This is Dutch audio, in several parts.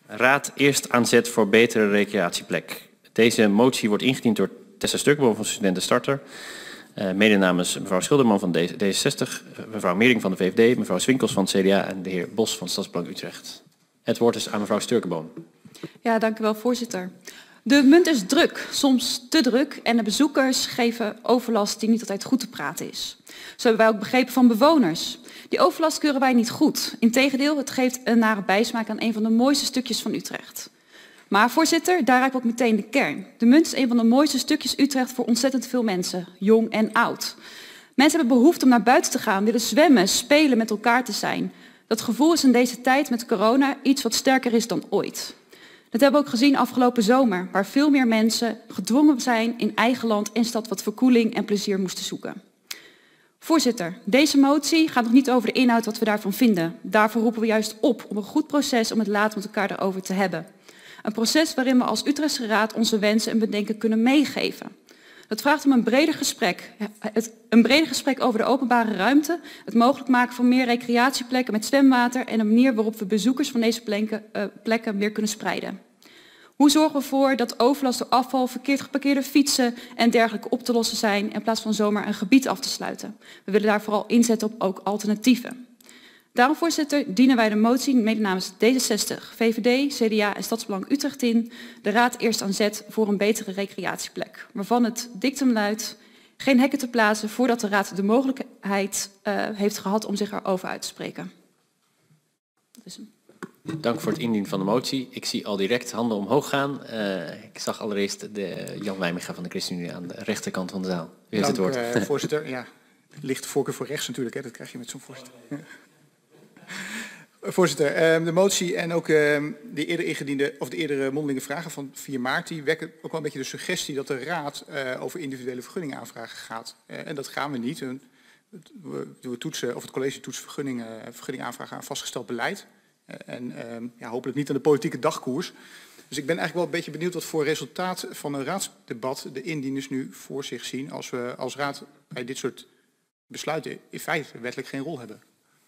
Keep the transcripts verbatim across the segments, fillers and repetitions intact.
Raad eerst aanzet voor betere recreatieplek. Deze motie wordt ingediend door Tessa Sturkenboom van Studenten Starter. Uh, mede namens mevrouw Schilderman van D zesenzestig, mevrouw Meering van de V V D, mevrouw Swinkels van het C D A en de heer Bos van Stadsbelang Utrecht. Het woord is aan mevrouw Sturkenboom. Ja, dank u wel, voorzitter. De munt is druk, soms te druk, en de bezoekers geven overlast die niet altijd goed te praten is. Zo hebben wij ook begrepen van bewoners. Die overlast keuren wij niet goed. Integendeel, het geeft een nare bijsmaak aan een van de mooiste stukjes van Utrecht. Maar voorzitter, daar raak ik ook meteen de kern. De munt is een van de mooiste stukjes Utrecht voor ontzettend veel mensen, jong en oud. Mensen hebben behoefte om naar buiten te gaan, willen zwemmen, spelen, met elkaar te zijn. Dat gevoel is in deze tijd met corona iets wat sterker is dan ooit. Dat hebben we ook gezien afgelopen zomer, waar veel meer mensen gedwongen zijn in eigen land en stad wat verkoeling en plezier moesten zoeken. Voorzitter, deze motie gaat nog niet over de inhoud wat we daarvan vinden. Daarvoor roepen we juist op om een goed proces om het later met elkaar erover te hebben. Een proces waarin we als Utrechtse Raad onze wensen en bedenken kunnen meegeven. Dat vraagt om een breder gesprek. Het, een breder gesprek over de openbare ruimte, het mogelijk maken van meer recreatieplekken met zwemwater en een manier waarop we bezoekers van deze plekken, uh, plekken meer kunnen spreiden. Hoe zorgen we ervoor dat overlast door afval, verkeerd geparkeerde fietsen en dergelijke op te lossen zijn in plaats van zomaar een gebied af te sluiten? We willen daar vooral inzetten op ook alternatieven. Daarom, voorzitter, dienen wij de motie mede namens D zesenzestig, V V D, C D A en Stadsbelang Utrecht in. De Raad eerst aan zet voor een betere recreatieplek. Waarvan het dictum luidt, geen hekken te plaatsen voordat de Raad de mogelijkheid uh, heeft gehad om zich erover uit te spreken. Dat is hem. Dank voor het indienen van de motie. Ik zie al direct handen omhoog gaan. Uh, ik zag allereerst de Jan Wijminga van de ChristenUnie aan de rechterkant van de zaal. U heeft het woord. Dank, uh, voorzitter. Ja, licht voorkeur voor rechts natuurlijk, hè. Dat krijg je met zo'n voorzitter. Ja. Voorzitter, uh, de motie en ook uh, de eerder ingediende, of de eerdere mondelinge vragen van vier maart, die wekken ook wel een beetje de suggestie dat de Raad uh, over individuele vergunningaanvragen gaat. Uh, en dat gaan we niet. We, we toetsen, of het college toetst vergunningen, vergunningaanvragen aan vastgesteld beleid. En uh, ja, hopelijk niet aan de politieke dagkoers. Dus ik ben eigenlijk wel een beetje benieuwd wat voor resultaat van een raadsdebat de indieners nu voor zich zien als we als raad bij dit soort besluiten in feite wettelijk geen rol hebben.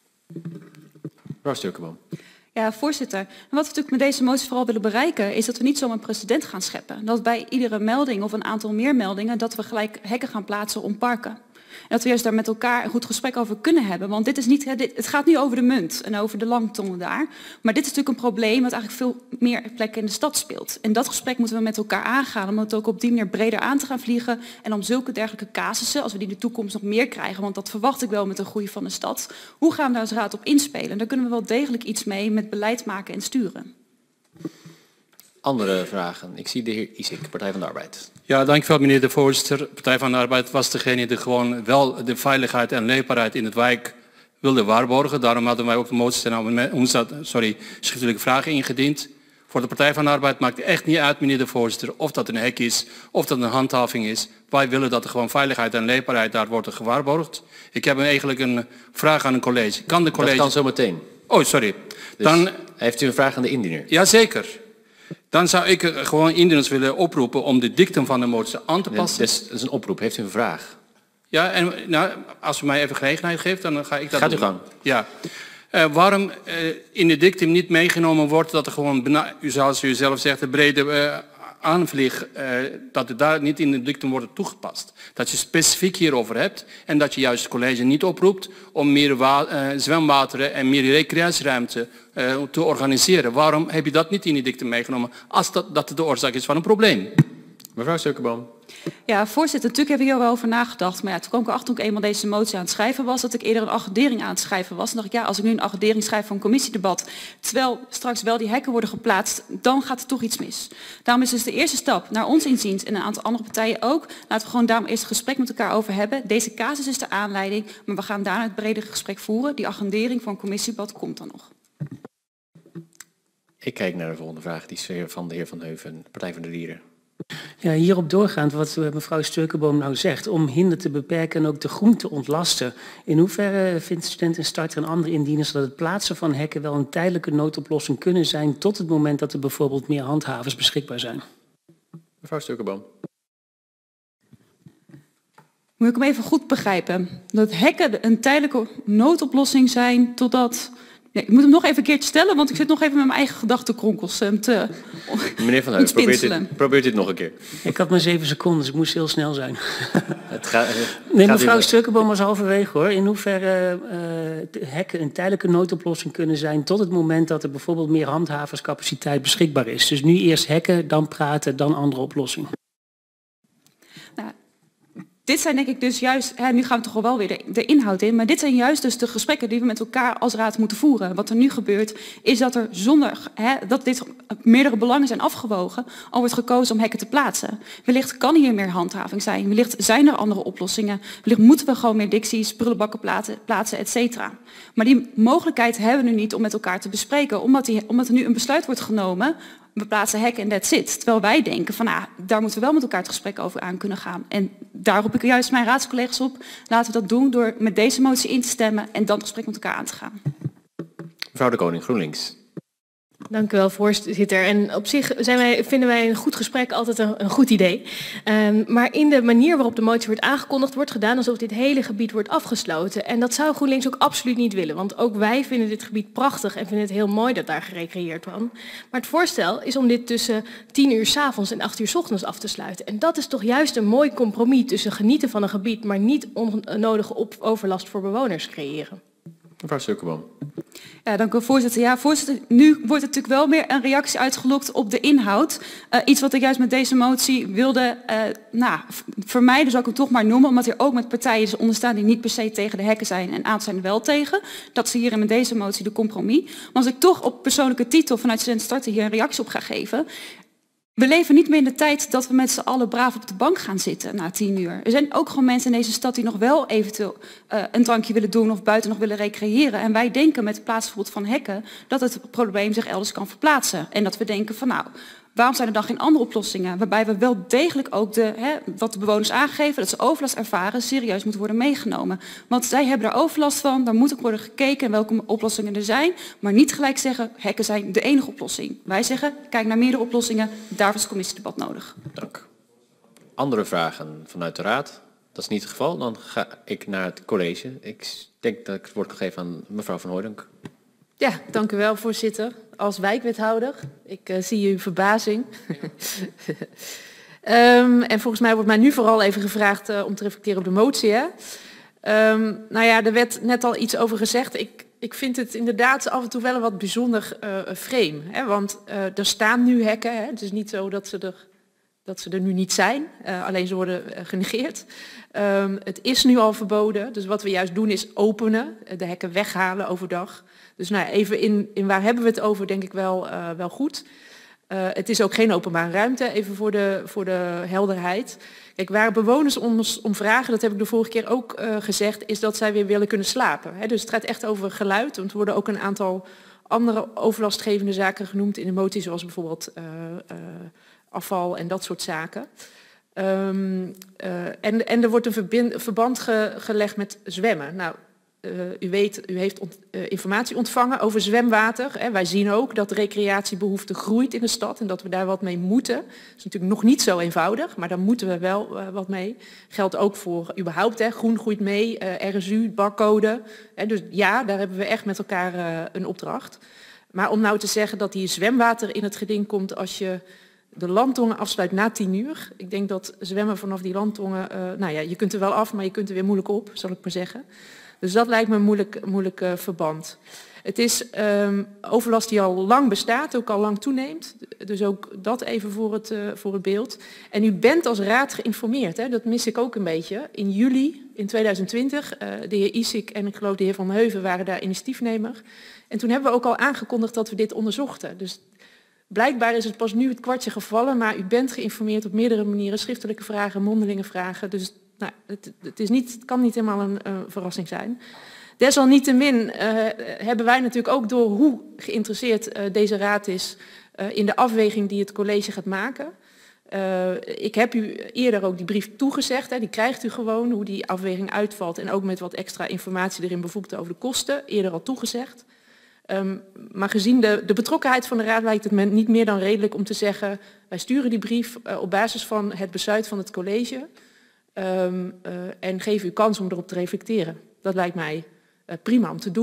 Mevrouw Sturkenboom. Ja, voorzitter. En wat we natuurlijk met deze motie vooral willen bereiken is dat we niet zomaar een precedent gaan scheppen. Dat bij iedere melding of een aantal meer meldingen dat we gelijk hekken gaan plaatsen om parken. En dat we juist daar met elkaar een goed gesprek over kunnen hebben. Want dit is niet, het gaat nu over de munt en over de langtongen daar. Maar dit is natuurlijk een probleem wat eigenlijk veel meer plekken in de stad speelt. En dat gesprek moeten we met elkaar aangaan om het ook op die manier breder aan te gaan vliegen. En om zulke dergelijke casussen, als we die in de toekomst nog meer krijgen, want dat verwacht ik wel met de groei van de stad. Hoe gaan we daar als raad op inspelen? En daar kunnen we wel degelijk iets mee met beleid maken en sturen. Andere vragen. Ik zie de heer Isik, Partij van de Arbeid. Ja, dankjewel meneer de voorzitter. Partij van de Arbeid was degene die gewoon wel de veiligheid en leefbaarheid in het wijk wilde waarborgen. Daarom hadden wij ook de motie en sorry, schriftelijke vragen ingediend. Voor de Partij van de Arbeid maakt het echt niet uit, meneer de voorzitter, of dat een hek is, of dat een handhaving is. Wij willen dat er gewoon veiligheid en leefbaarheid daar wordt gewaarborgd. Ik heb eigenlijk een vraag aan een college. Kan de college... Dat kan zo meteen. Oh, sorry. Dus Dan... heeft u een vraag aan de indiener? Jazeker. Dan zou ik gewoon indieners willen oproepen om de dictum van de motie aan te passen. Dat is, dat is een oproep. Heeft u een vraag? Ja, en nou, als u mij even gelegenheid geeft, dan ga ik dat Gaat doen. u gang. Ja. Uh, waarom uh, in de dictum niet meegenomen wordt dat er gewoon, u zoals u zelf zegt, de brede uh, aanvlieg, uh, dat het daar niet in de dictum wordt toegepast. Dat je specifiek hierover hebt en dat je juist het college niet oproept om meer uh, zwemwateren en meer recreatieruimte uh, te organiseren. Waarom heb je dat niet in die dictum meegenomen als dat, dat de oorzaak is van een probleem? Mevrouw Sturkenboom. Ja, voorzitter, natuurlijk heb ik hier wel over nagedacht. Maar ja, toen kwam ik erachter toen ik eenmaal deze motie aan het schrijven was, dat ik eerder een agendering aan het schrijven was. En dacht ik, ja, als ik nu een agendering schrijf van een commissiedebat, terwijl straks wel die hekken worden geplaatst, dan gaat er toch iets mis. Daarom is dus de eerste stap, naar ons inziens en een aantal andere partijen ook, laten we gewoon daarom eerst een gesprek met elkaar over hebben. Deze casus is de aanleiding, maar we gaan daarna het bredere gesprek voeren. Die agendering van een commissiedebat komt dan nog. Ik kijk naar de volgende vraag, die is van de heer Van Heuven, Partij van de Dieren. Ja, hierop doorgaand wat mevrouw Sturkenboom nou zegt, om hinder te beperken en ook de groen te ontlasten. In hoeverre vindt Studenten Starter en andere indieners dat het plaatsen van hekken wel een tijdelijke noodoplossing kunnen zijn tot het moment dat er bijvoorbeeld meer handhavers beschikbaar zijn? Mevrouw Sturkenboom. Moet ik hem even goed begrijpen? Dat hekken een tijdelijke noodoplossing zijn totdat Ja, ik moet hem nog even een keertje stellen, want ik zit nog even met mijn eigen gedachtenkronkels um, te Meneer Van Heuvel, probeert dit, probeert dit nog een keer. Ik had maar zeven seconden, dus ik moest heel snel zijn. Het gaat, het nee, gaat mevrouw in... Stukkenboom was halverwege hoor. In hoeverre uh, hekken een tijdelijke noodoplossing kunnen zijn tot het moment dat er bijvoorbeeld meer handhaverscapaciteit beschikbaar is. Dus nu eerst hekken, dan praten, dan andere oplossingen. Nou, dit zijn denk ik dus juist, hè, nu gaan we toch wel weer de, de inhoud in, maar dit zijn juist dus de gesprekken die we met elkaar als raad moeten voeren. Wat er nu gebeurt is dat er zonder hè, dat dit meerdere belangen zijn afgewogen, al wordt gekozen om hekken te plaatsen. Wellicht kan hier meer handhaving zijn, wellicht zijn er andere oplossingen, wellicht moeten we gewoon meer dicties, prullenbakken plaatsen, plaatsen et cetera. Maar die mogelijkheid hebben we nu niet om met elkaar te bespreken, omdat, die, omdat er nu een besluit wordt genomen. We plaatsen hekken en that's it. Terwijl wij denken van ah, daar moeten we wel met elkaar het gesprek over aan kunnen gaan. En daar roep ik juist mijn raadscollega's op. Laten we dat doen door met deze motie in te stemmen en dan het gesprek met elkaar aan te gaan. Mevrouw de Koning, GroenLinks. Dank u wel, voorzitter. En op zich zijn wij, vinden wij een goed gesprek altijd een, een goed idee. Um, maar in de manier waarop de motie wordt aangekondigd, wordt gedaan alsof dit hele gebied wordt afgesloten. En dat zou GroenLinks ook absoluut niet willen. Want ook wij vinden dit gebied prachtig en vinden het heel mooi dat daar gerecreëerd wordt. Maar het voorstel is om dit tussen tien uur 's avonds en acht uur 's ochtends af te sluiten. En dat is toch juist een mooi compromis tussen genieten van een gebied, maar niet onnodige op overlast voor bewoners creëren. Mevrouw Stukkenboom. Ja, dank u voorzitter. Ja, voorzitter, nu wordt er natuurlijk wel meer een reactie uitgelokt op de inhoud. Uh, iets wat ik juist met deze motie wilde uh, nou, vermijden, zou ik hem toch maar noemen, omdat er ook met partijen onder staan die niet per se tegen de hekken zijn en aan zijn er wel tegen. Dat ze hier met deze motie de compromis. Maar als ik toch op persoonlijke titel vanuit Studenten Starten hier een reactie op ga geven. We leven niet meer in de tijd dat we met z'n allen braaf op de bank gaan zitten na tien uur. Er zijn ook gewoon mensen in deze stad die nog wel eventueel uh, een drankje willen doen of buiten nog willen recreëren. En wij denken met het plaatsverbod van hekken dat het probleem zich elders kan verplaatsen. En dat we denken van nou, waarom zijn er dan geen andere oplossingen? Waarbij we wel degelijk ook de, hè, wat de bewoners aangeven, dat ze overlast ervaren, serieus moeten worden meegenomen. Want zij hebben daar overlast van, daar moet ook worden gekeken welke oplossingen er zijn. Maar niet gelijk zeggen, hekken zijn de enige oplossing. Wij zeggen, kijk naar meerdere oplossingen, daarvoor is het commissiedebat nodig. Dank. Andere vragen vanuit de raad? Dat is niet het geval, dan ga ik naar het college. Ik denk dat ik het woord kan geven aan mevrouw Van Hooijdonk. Ja, dank u wel, voorzitter. Als wijkwethouder, ik uh, zie uw verbazing. um, en volgens mij wordt mij nu vooral even gevraagd uh, om te reflecteren op de motie. Hè? Um, nou ja, er werd net al iets over gezegd. Ik, ik vind het inderdaad af en toe wel een wat bijzonder uh, frame. Hè? Want uh, er staan nu hekken. Hè? Het is niet zo dat ze er, dat ze er nu niet zijn. Uh, alleen ze worden uh, genegeerd. Um, het is nu al verboden. Dus wat we juist doen is openen. De hekken weghalen overdag. Dus nou ja, even in, in waar hebben we het over, denk ik wel, uh, wel goed. Uh, het is ook geen openbare ruimte, even voor de, voor de helderheid. Kijk, waar bewoners ons om vragen, dat heb ik de vorige keer ook uh, gezegd, is dat zij weer willen kunnen slapen. Hè? Dus het gaat echt over geluid, want er worden ook een aantal andere overlastgevende zaken genoemd in de motie, zoals bijvoorbeeld uh, uh, afval en dat soort zaken. Um, uh, en, en er wordt een verbind, verband ge, gelegd met zwemmen. Nou, Uh, u weet, u heeft ont, uh, informatie ontvangen over zwemwater. Hè. Wij zien ook dat de recreatiebehoefte groeit in de stad en dat we daar wat mee moeten. Dat is natuurlijk nog niet zo eenvoudig, maar daar moeten we wel uh, wat mee. Geldt ook voor überhaupt, hè. Groen groeit mee, uh, R S U, barcode. Hè. Dus ja, daar hebben we echt met elkaar uh, een opdracht. Maar om nou te zeggen dat hier zwemwater in het geding komt als je de landtongen afsluit na tien uur. Ik denk dat zwemmen vanaf die landtongen, uh, nou ja, je kunt er wel af, maar je kunt er weer moeilijk op, zal ik maar zeggen. Dus dat lijkt me een moeilijk, moeilijk uh, verband. Het is um, overlast die al lang bestaat, ook al lang toeneemt. Dus ook dat even voor het, uh, voor het beeld. En u bent als raad geïnformeerd, hè? Dat mis ik ook een beetje. In juli in tweeduizend twintig, uh, de heer Isik en ik geloof de heer Van Heuven waren daar initiatiefnemer. En toen hebben we ook al aangekondigd dat we dit onderzochten. Dus blijkbaar is het pas nu het kwartje gevallen, maar u bent geïnformeerd op meerdere manieren. Schriftelijke vragen, mondelinge vragen. Dus nou, het, het, is niet, het kan niet helemaal een uh, verrassing zijn. Desalniettemin uh, hebben wij natuurlijk ook door hoe geïnteresseerd uh, deze raad is uh, in de afweging die het college gaat maken. Uh, ik heb u eerder ook die brief toegezegd, hè, die krijgt u gewoon, hoe die afweging uitvalt en ook met wat extra informatie erin bijvoorbeeld over de kosten, eerder al toegezegd. Um, maar gezien de, de betrokkenheid van de raad lijkt het me niet meer dan redelijk om te zeggen, wij sturen die brief uh, op basis van het besluit van het college um, uh, en geven u kans om erop te reflecteren. Dat lijkt mij uh, prima om te doen.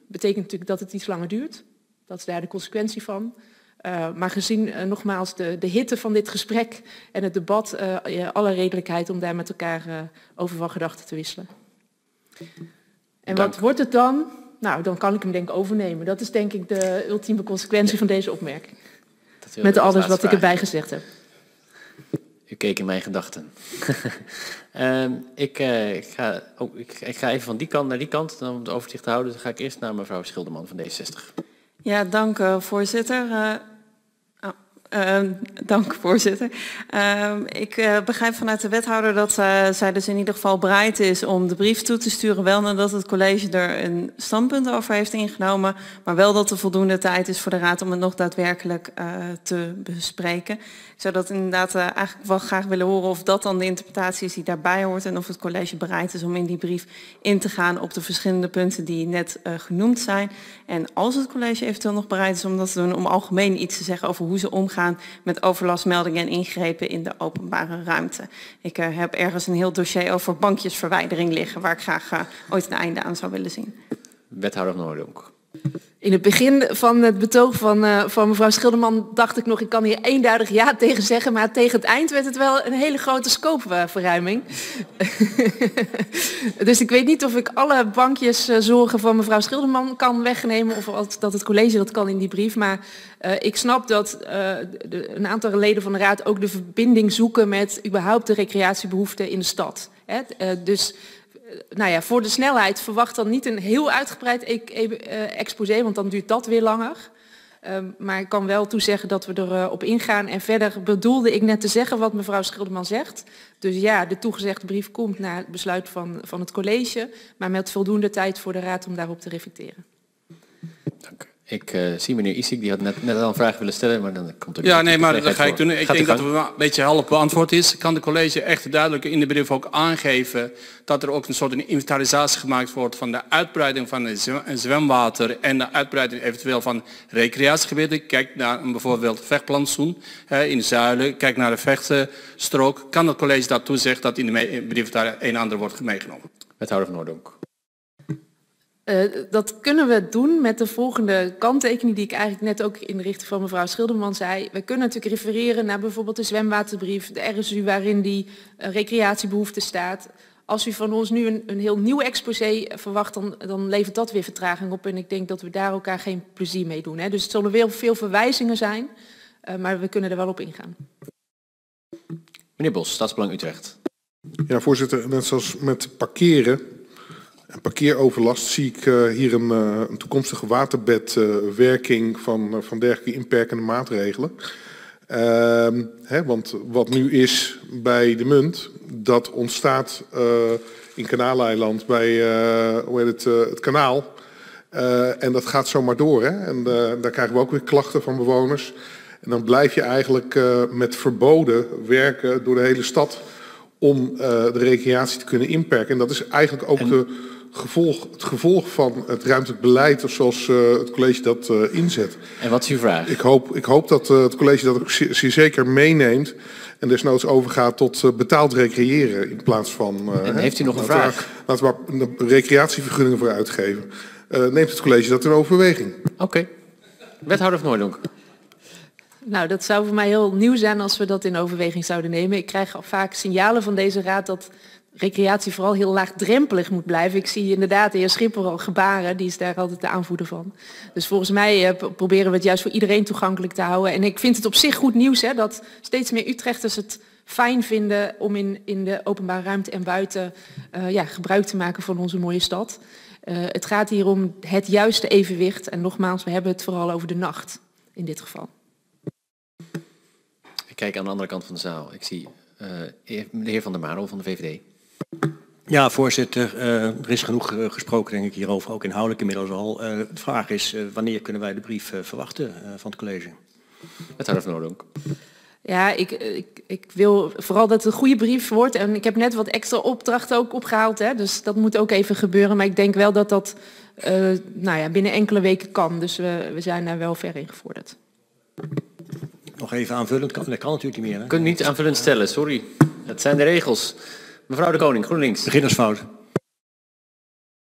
betekent natuurlijk dat het iets langer duurt. Dat is daar de consequentie van. Uh, maar gezien uh, nogmaals de, de hitte van dit gesprek en het debat, uh, ja, alle redelijkheid om daar met elkaar uh, over van gedachten te wisselen. En Dank. Wat wordt het dan? Nou, dan kan ik hem denk ik overnemen. Dat is denk ik de ultieme consequentie van deze opmerking. Met alles wat ik erbij gezegd heb. U keek in mijn gedachten. um, ik, uh, ik, ga, oh, ik, ik ga even van die kant naar die kant, om het overzicht te houden. Dan ga ik eerst naar mevrouw Schilderman van D zestig. Ja, dank uh, voorzitter. Uh, oh, uh, dank voorzitter. Uh, ik uh, begrijp vanuit de wethouder dat uh, zij dus in ieder geval bereid is om de brief toe te sturen, wel nadat het college er een standpunt over heeft ingenomen, maar wel dat er voldoende tijd is voor de raad om het nog daadwerkelijk uh, te bespreken. Ik zou dat inderdaad uh, eigenlijk wel graag willen horen of dat dan de interpretatie is die daarbij hoort en of het college bereid is om in die brief in te gaan op de verschillende punten die net uh, genoemd zijn. En als het college eventueel nog bereid is om dat te doen, om algemeen iets te zeggen over hoe ze omgaan met overlastmeldingen en ingrepen in de openbare ruimte. Ik uh, heb ergens een heel dossier over bankjesverwijdering liggen waar ik graag uh, ooit een einde aan zou willen zien. Wethouder Noordonk. In het begin van het betoog van, uh, van mevrouw Schilderman dacht ik nog, ik kan hier eenduidig ja tegen zeggen, maar tegen het eind werd het wel een hele grote scopeverruiming. Dus ik weet niet of ik alle bankjeszorgen van mevrouw Schilderman kan wegnemen of dat het college dat kan in die brief. Maar uh, ik snap dat uh, de, een aantal leden van de raad ook de verbinding zoeken met überhaupt de recreatiebehoeften in de stad. Hè? Uh, dus... Nou ja, voor de snelheid verwacht dan niet een heel uitgebreid e e uh, exposé, want dan duurt dat weer langer. Um, maar ik kan wel toezeggen dat we erop uh, ingaan. En verder bedoelde ik net te zeggen wat mevrouw Schilderman zegt. Dus ja, de toegezegde brief komt naar het besluit van, van het college, maar met voldoende tijd voor de raad om daarop te reflecteren. Dank u. Ik uh, zie meneer Isik, die had net, net al een vraag willen stellen, maar dan komt er... Ja, nee, maar dat ga ik doen. Ik denk dat het een beetje half beantwoord is. Kan de college echt duidelijk in de brief ook aangeven dat er ook een soort inventarisatie gemaakt wordt van de uitbreiding van het zwemwater en de uitbreiding eventueel van recreatiegebieden. Kijk naar een bijvoorbeeld vechtplantsoen in de Zuilen, kijk naar de vechtstrook. Kan het college dat toezeggen dat in de brief daar een en ander wordt meegenomen? Wethouder van Noordonk. Uh, dat kunnen we doen met de volgende kanttekening die ik eigenlijk net ook in de richting van mevrouw Schilderman zei. We kunnen natuurlijk refereren naar bijvoorbeeld de zwemwaterbrief, de R S U waarin die uh, recreatiebehoefte staat. Als u van ons nu een, een heel nieuw exposé verwacht, dan, dan levert dat weer vertraging op. En ik denk dat we daar elkaar geen plezier mee doen. Hè. Dus het zullen weer veel verwijzingen zijn, uh, maar we kunnen er wel op ingaan. Meneer Bos, Staatsbelang Utrecht. Ja, voorzitter, net zoals met parkeren en parkeeroverlast zie ik uh, hier een, uh, een toekomstige waterbedwerking uh, van, uh, van dergelijke inperkende maatregelen. Uh, hè, want wat nu is bij de Munt, dat ontstaat uh, in Kanaaleiland bij uh, hoe heet het, uh, het kanaal. Uh, en dat gaat zomaar door. Hè? En uh, daar krijgen we ook weer klachten van bewoners. En dan blijf je eigenlijk uh, met verboden werken door de hele stad om uh, de recreatie te kunnen inperken. En dat is eigenlijk ook en... de gevolg, het gevolg van het ruimtelijk beleid zoals uh, het college dat uh, inzet. En wat is uw vraag? Ik hoop, ik hoop dat uh, het college dat ook zeer zeker meeneemt en desnoods overgaat tot uh, betaald recreëren in plaats van... Uh, en heeft u nog een vraag? Laten we maar recreatievergunningen voor uitgeven. Uh, neemt het college dat in overweging? Oké. Okay. Wethouder van Noordonk. Nou, dat zou voor mij heel nieuw zijn als we dat in overweging zouden nemen. Ik krijg al vaak signalen van deze raad dat recreatie vooral heel laagdrempelig moet blijven. Ik zie inderdaad de heer Schipper al gebaren, die is daar altijd de aanvoerder van. Dus volgens mij uh, proberen we het juist voor iedereen toegankelijk te houden. En ik vind het op zich goed nieuws hè, dat steeds meer Utrechters het fijn vinden om in, in de openbare ruimte en buiten uh, ja, gebruik te maken van onze mooie stad. Uh, het gaat hier om het juiste evenwicht. En nogmaals, we hebben het vooral over de nacht in dit geval. Ik kijk aan de andere kant van de zaal. Ik zie uh, de heer Van der Marel van de V V D. Ja, voorzitter. Uh, er is genoeg uh, gesproken, denk ik, hierover, ook inhoudelijk inmiddels al. Uh, de vraag is, uh, wanneer kunnen wij de brief uh, verwachten uh, van het college? Wethouder van Noordonk. Ja, ik, ik, ik wil vooral dat het een goede brief wordt. En ik heb net wat extra opdrachten ook opgehaald. Hè, dus dat moet ook even gebeuren. Maar ik denk wel dat dat uh, nou ja, binnen enkele weken kan. Dus we, we zijn daar wel ver in gevorderd. Nog even aanvullend, kan, dat kan natuurlijk niet meer. Hè? Kunt niet aanvullend stellen, sorry. Dat zijn de regels. Mevrouw de Koning, GroenLinks. Beginnersfout.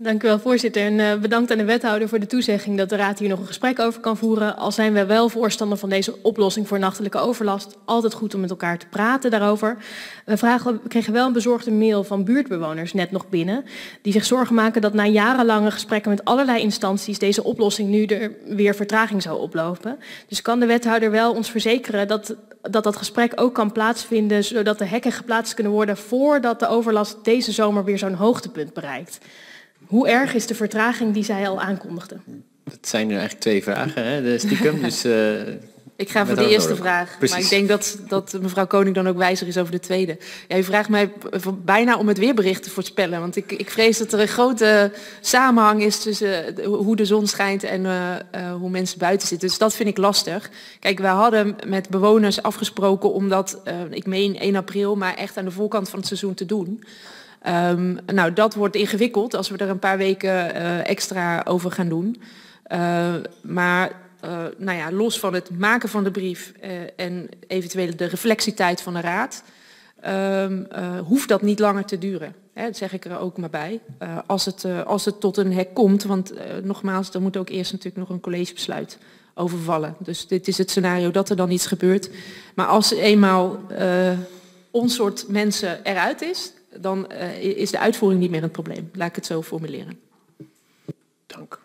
Dank u wel, voorzitter. En uh, bedankt aan de wethouder voor de toezegging dat de Raad hier nog een gesprek over kan voeren. Al zijn wij wel voorstander van deze oplossing voor nachtelijke overlast. Altijd goed om met elkaar te praten daarover. We, vragen, we kregen wel een bezorgde mail van buurtbewoners net nog binnen. Die zich zorgen maken dat na jarenlange gesprekken met allerlei instanties deze oplossing nu er weer vertraging zou oplopen. Dus kan de wethouder wel ons verzekeren dat dat, dat gesprek ook kan plaatsvinden, zodat de hekken geplaatst kunnen worden voordat de overlast deze zomer weer zo'n hoogtepunt bereikt? Hoe erg is de vertraging die zij al aankondigde? Dat zijn er eigenlijk twee vragen, hè, de stiekem. Dus, uh, ik ga voor de eerste nodig. vraag. Precies. Maar ik denk dat, dat mevrouw Koning dan ook wijzer is over de tweede. Ja, u vraagt mij bijna om het weerbericht te voorspellen. Want ik, ik vrees dat er een grote samenhang is tussen hoe de zon schijnt en uh, uh, hoe mensen buiten zitten. Dus dat vind ik lastig. Kijk, wij hadden met bewoners afgesproken om dat, uh, ik meen één april, maar echt aan de voorkant van het seizoen te doen. Um, nou, dat wordt ingewikkeld als we er een paar weken uh, extra over gaan doen. Uh, maar uh, nou ja, los van het maken van de brief uh, en eventueel de reflectietijd van de Raad, um, uh, hoeft dat niet langer te duren. Hè, dat zeg ik er ook maar bij. Uh, als, het, uh, als het tot een hek komt, want uh, nogmaals, er moet ook eerst natuurlijk nog een collegebesluit over vallen. Dus dit is het scenario dat er dan iets gebeurt. Maar als eenmaal uh, ons soort mensen eruit is, dan uh, is de uitvoering niet meer een probleem. Laat ik het zo formuleren. Dank.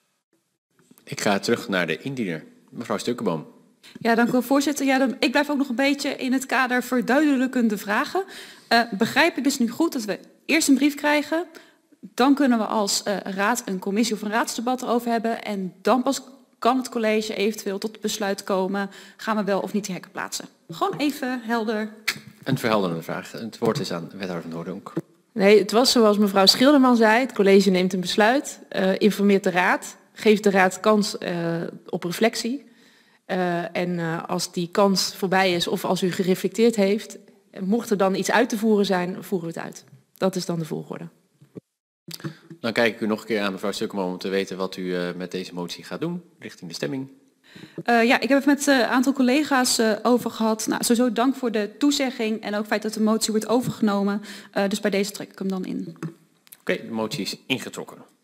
Ik ga terug naar de indiener. Mevrouw Stukkenboom. Ja, dank u wel, voorzitter. Ja, dan, ik blijf ook nog een beetje in het kader verduidelijkende vragen. Uh, begrijp ik dus nu goed dat we eerst een brief krijgen, dan kunnen we als uh, raad een commissie of een raadsdebat erover hebben en dan pas kan het college eventueel tot het besluit komen, gaan we wel of niet die hekken plaatsen. Gewoon even helder. Een verhelderende vraag. Het woord is aan wethouder van Noordonk. Nee, het was zoals mevrouw Schilderman zei. Het college neemt een besluit, uh, informeert de raad, geeft de raad kans uh, op reflectie. Uh, en uh, als die kans voorbij is of als u gereflecteerd heeft, mocht er dan iets uit te voeren zijn, voeren we het uit. Dat is dan de volgorde. Dan kijk ik u nog een keer aan, mevrouw Stukkenboom, om te weten wat u uh, met deze motie gaat doen, richting de stemming. Uh, ja, ik heb het met een uh, aantal collega's uh, over gehad. Nou, sowieso dank voor de toezegging en ook het feit dat de motie wordt overgenomen. Uh, dus bij deze trek ik hem dan in. Oké, okay, de motie is ingetrokken.